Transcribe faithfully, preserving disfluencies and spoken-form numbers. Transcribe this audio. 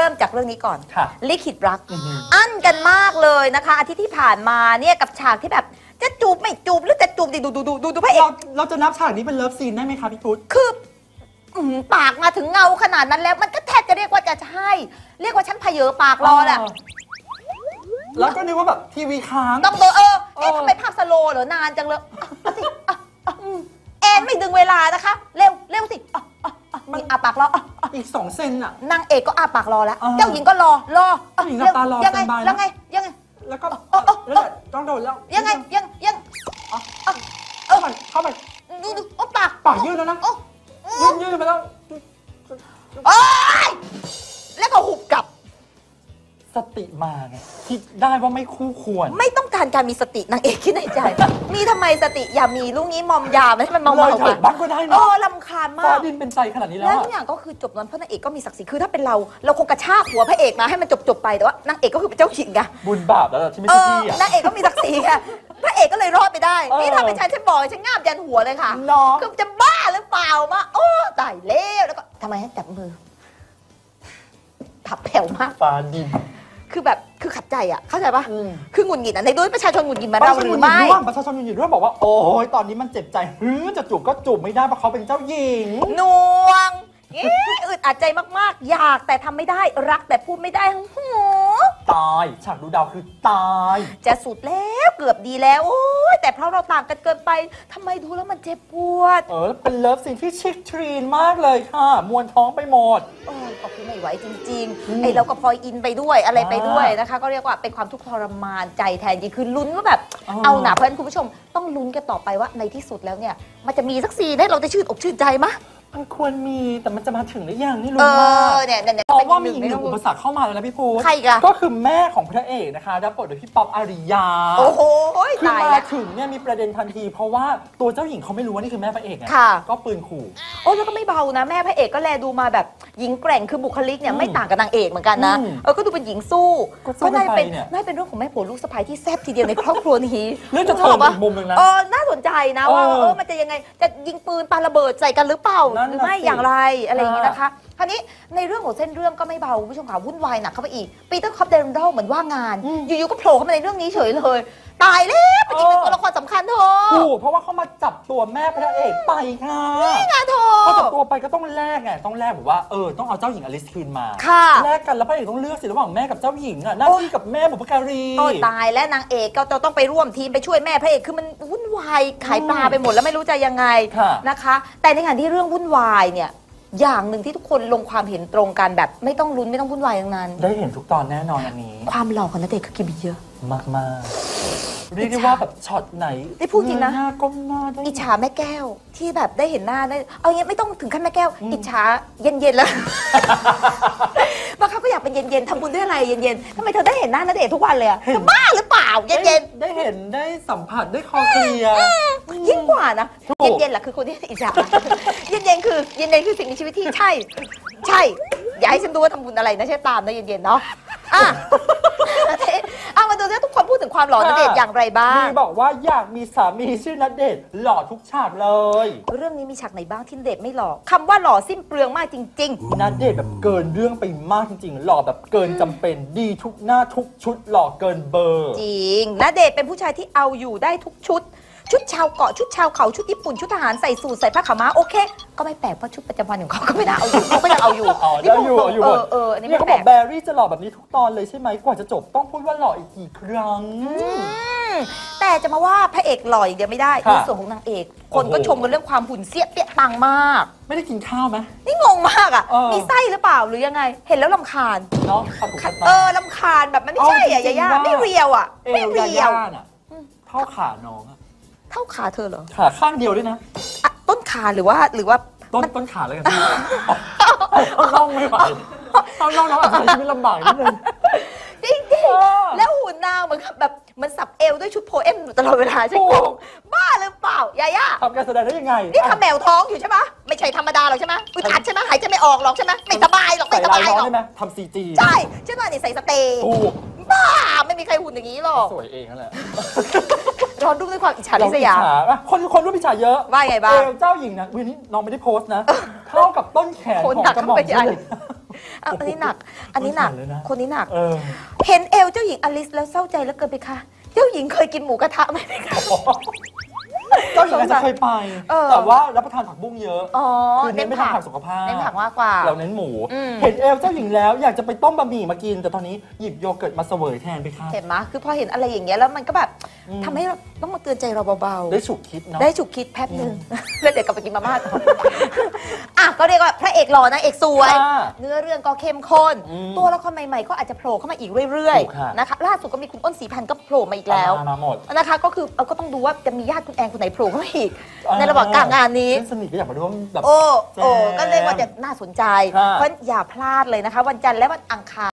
ริ่มจากเรื่องนี้ก่อนลิขิตรักออั้นกันมากเลยนะคะอาทิตย์ที่ผ่านมาเนี่ยกับฉากที่แบบจะจูบไม่จูบหรือจะจูบดิดูดูดูดูดูพระเอกเราเราจะนับฉากนี้เป็นเลิฟซีนได้ไหมคะพี่พุทธคือปากมาถึงเงาขนาดนั้นแล้วมันก็แทบจะเรียกว่าจะใช่เรียกว่าฉันพเยอปากรอแหละแล้วก็นึกว่าแบบทีวีค้างต้องโดนเออเอ๊ะทำไมภาพสโลว์เหรอนานจังเลยเอาสิแอนไม่ดึงเวลานะคะเร็วเร็วสิมันอาปากรออีกสองเซนอะนางเอกก็อาปากรอแล้วเจ้าหญิงก็รอรอหญิงตารอยังไงแล้วไงยังไงแล้วก็แล้วต้องโดนแล้วยังไงยังยังเข้าไปเข้าไปดูดูโอ้ปากปากยืดแล้วนะยืดยืดไปแล้วโอ๊ยแล้วก็หุบกลับสติมาไงคิดได้ว่าไม่คู่ควรไม่ต้องการการมีสตินางเอกคิดในใจมีทำไมสติอย่ามีลูกนี้มอมยาไม่ให้มันเมาเลยเถิดบ้างก็ได้เนาะโอ้ลำคาญมากฟ้าดินเป็นใจขนาดนี้แล้วแล้วทุกอย่างก็คือจบนั้นเพราะนางเอกก็มีศักดิ์ศรีคือถ้าเป็นเราเราคงกระชากหัวพระเอกนะให้มันจบจบไปแต่ว่านางเอกก็คือเป็นเจ้าหญิงไงบุญบาปแล้วที่ไม่ใช่พี่อ่ะนางเอกก็มีศักดิ์ศรีไงพระเอกก็เลยรอดไปได้นี่ถ้าเป็นฉันฉันบอกฉันง่ามยันหัวเลยค่ะคือจะบ้าหรือเปล่ามาโอ้ตายเล้วแล้วก็ทำไมจับมือถับแผ่วมากฟ้าดินคือแบบคือขัดใจอ่ะเข้าใจปะคือหงุดหงิดอ่ะในด้วยประชาชนหงุดหงิดมาเราหรือไม่ประชาชนหงุดหงิดด้วยบอกว่าโอ้ยตอนนี้มันเจ็บใจฮือจะจูบก็จูบไม่ได้เพราะเขาเป็นเจ้าหญิงนวงอึดอัดใจมากๆอยากแต่ทำไม่ได้รักแต่พูดไม่ได้หัวตายฉากดูดาวคือตายจะสุดแล้วเกือบดีแล้วโอ้ยแต่เพราะเราต่างกันเกินไปทำไมดูแล้วมันเจ็บปวดเออเป็นเลิฟซีนที่ชิคทรีนมากเลยค่ะมวนท้องไปหมดเออก็คือไม่ไหวจริงๆไอเราก็พลอยอินไปด้วยอะไรไปด้วยนะคะก็เรียกว่าเป็นความทุกข์ทรมานใจแทนจริงคือลุ้นว่าแบบเอาหนาเพื่อนคุณผู้ชมต้องลุ้นกันต่อไปว่าในที่สุดแล้วเนี่ยมันจะมีสักซีนให้เราได้ชื่นอกชื่นใจมั้ยมันควรมีแต่มันจะมาถึงหรือยังนี่รู้มากเพราะว่ามีอีกหนึ่งอุปสรรคเข้ามาแล้วนะพี่พูใครกันก็คือแม่ของพระเอกนะคะรับบทโดยพี่ป๊อปอาริยาโอ้โหคือมาถึงเนี่ยมีประเด็นทันทีเพราะว่าตัวเจ้าหญิงเขาไม่รู้ว่านี่คือแม่พระเอกไงก็ปืนขู่โอ้แล้วก็ไม่เบานะแม่พระเอกก็แลดูมาแบบหญิงแกร่งคือบุคลิกเนี่ยไม่ต่างกับนางเอกเหมือนกันนะเออก็ดูเป็นหญิงสู้ก็น่าเป็นน่าเป็นเรื่องของแม่ผัวลูกสะใภ้ที่แซ่บทีเดียวในครอบครัวนี้เรื่องจะเทิร์นอีกมุมนึงนะเออน่าสนใจนะว่าเออมันจะยังไงจะยิงปืนปาระเบิดใส่กันหรือเปล่าหรือไม่อย่างไรอะไรอย่างนี้นะคะคราวนี้ในเรื่องของเส้นเรื่องก็ไม่เบาคุณผู้ชมค่ะวุ่นวายหนักเข้าไปอีกปีเตอร์คอปเดนดอลเหมือนว่างงานอยู่ๆก็โผล่เข้ามาในเรื่องนี้เฉยเลยตายแล้วเป็นอีกหนึ่งตัวละครสำคัญเธอถูกเพราะว่าเขามาจับตัวแม่พระเอกไปค่ะนี่ไงเธอเขาจับตัวไปก็ต้องแลกไงต้องแลกแบบว่าเออต้องเอาเจ้าหญิงอลิซคืนมาแลกกันแล้วพระเอกต้องเลือกสิระหว่างแม่กับเจ้าหญิงอ่ะหน้าที่กับแม่บุพการีโอ้ตายและนางเอกก็จะต้องไปร่วมทีมไปช่วยแม่พระเอกคือมันวุ่นวายขายปลาไปหมดแล้วไม่รู้จะยังไงนะคะแต่ในขณะที่เรื่องวุ่นวายเนี่ยอย่างหนึ่งที่ทุกคนลงความเห็นตรงกันแบบไม่ต้องลุ้นไม่ต้องวุ่นวายทั้งนั้นได้เห็นทุกตอนแน่นอนอันนี้ความหล่อของณเดชน์คือกิมมิเยอะมากมากเรียกได้ว่าแบบช็อตไหนได้พูดจริงนะหน้าก้มหน้าได้อิจฉาแม่แก้วที่แบบได้เห็นหน้าได้เอางี้ไม่ต้องถึงขั้นแม่แก้วอิจฉาเย็นๆแล้วบางครั้งก็อยากเป็นเย็นๆทำบุญด้วยอะไรเย็นๆทำไมเธอได้เห็นหน้าณเดชน์ทุกวันเลยเธอบ้าหรือเปล่าเย็นๆได้เห็นได้สัมผัสได้คอเคลียร์ยิ่งกว่านะเย็นๆแหละคือคนที่อิจฉาเย็นๆคือเย็นๆคือสิ่งในชีวิตที่ใช่ใช่อย่าให้ฉันดูว่าทำบุญอะไรนะใช่ตามนะเย็นๆเนาะอ่ะเอามาดูซิทุกคนพูดถึงความหล่อณเดชน์อย่างไรบ้างมีบอกว่าอยากมีสามีชื่อณเดชน์หล่อทุกฉากเลยเรื่องนี้มีฉากไหนบ้างที่ณเดชน์ไม่หล่อคำว่าหล่อสิ้นเปลืองมากจริงๆณเดชน์แบบเกินเรื่องไปมากจริงๆหล่อแบบเกินจำเป็นดีทุกหน้าทุกชุดหล่อเกินเบอร์จริงณเดชน์เป็นผู้ชายที่เอาอยู่ได้ทุกชุดชุดชาวเกาะชุดชาวเขาชุดญี่ปุ่นชุดทหารใส่สูทใส่ผ้าขาวม้าโอเคก็ไม่แปลกเพราะชุดประจำวันของเขาก็ไม่น่าเอาอยู่เขาก็ยังเอาอยู่นี่เขาบอกเออเออนี่เขาบอกแบรี่จะหล่อแบบนี้ทุกตอนเลยใช่ไหมกว่าจะจบต้องพูดว่าหล่ออีกกี่ครั้งแต่จะมาว่าพระเอกหล่ออย่างเดียวไม่ได้ในส่วนของนางเอกคนก็ชมกันเรื่องความหุ่นเสี้ยเปี้ยปังมากไม่ได้กินข้าวไหมนี่งงมากอ่ะมีไส้หรือเปล่าหรือยังไงเห็นแล้วลำคาญเนาะเออลำคาญแบบมันไม่ใช่อ่ะยาย่าไม่เรียวอ่ะไม่เรียวเท่าขาน้องเท่าขาเธอเหรอขาข้างเดียวด้วยนะต้นขาหรือว่าหรือว่าต้นต้นขาเลยกันพี่เอาน่องไม่ไหวเอาน่องน้องอาจจะชีวิตลำบากนิดนึงจริงๆแล้วหุ่นนางเหมือนแบบมันสับเอวด้วยชุดโพเอมตลอดเวลาใช่ไหมบ้าหรือเปล่ายาย่าทำการแสดงได้ยังไงนี่ทำแมวท้องอยู่ใช่ไหมไม่ใช่ธรรมดาหรอกใช่ไหมอึดอัดใช่ไหมหายใจไม่ออกหรอกใช่ไหมไม่สบายหรอกไม่สบายหรอกใช่ไหมทำซีจีใช่ใช่ไหมนี่ใส่สเตย์บ้าไม่มีใครหุ่นอย่างนี้หรอกสวยเองนั่นแหละร้อนรุ่มด้วยความอิจฉาริษยาคนคนรุ่มอิจฉาเยอะว่าไงบ้างเจ้าหญิงนะวันนี้น้องไม่ได้โพสต์นะเท่ากับต้นแขนของกระหม่อมเลยอันนี้หนักอันนี้หนักเลยนะคนนี้หนักเออเห็นเอวเจ้าหญิงอลิซแล้วเศร้าใจแล้วเกินไปคะเจ้าหญิงเคยกินหมูกระทะไหมคะเจ้าหญิงอาจจะเคยไปเออแต่ว่ารับประทานผักบุ้งเยอะอ๋อคือเน้นไปทางผักสุขภาพเน้นผักมากกว่าเราเน้นหมูอืมเห็นเอลเจ้าหญิงแล้วอยากจะไปต้มบะหมี่มากิน แต่ตอนนี้หยิบโยเกิร์ตมาเสวยแทนไปค่ะเห็นไหมคือพอเห็นอะไรอย่างเงี้ยแล้วมันก็แบบอืมทำให้เราต้องมาเตือนใจเราเบาๆได้ฉุกคิดเนาะได้ฉุกคิดแป๊บหนึ่งแล้วเดี๋ยวกลับไปกินมาม่าต่อ อ่ะก็เรียกว่าพระเอกหล่อนางเอกสวยค่ะเนื้อเรื่องก็เข้มข้นอืมตัวละครใหม่ๆ ก็อาจจะโผล่เข้ามาอีกเรื่อยถูกค่ะๆนะคะล่าสุดก็มีคุณอ้นศรีพันธ์ก็โผล่มาอีกแล้วมามาหมดนะคะก็คือเราก็ต้องดูว่าจะมีญาติคุณแอนคนไหนโผล่เข้ามาอีกอ่าในระหว่างกลางงานนี้เพื่อนสนิทก็อยากมาร่วมแบบโอ้โอ้แจมก็เรียกว่าจะน่าสนใจค่ะเพราะอย่าพลาดเลยนะคะ วันจันทร์และวันอังคาร